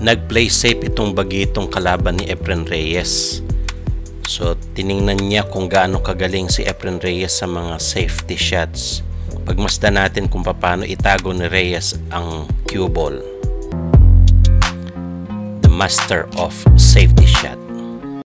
Nag-play safe itong bagitong kalaban ni Efren Reyes. So tiningnan niya kung gaano kagaling si Efren Reyes sa mga safety shots. Pagmasdan natin kung paano itago ni Reyes ang cue ball. The master of safety shot.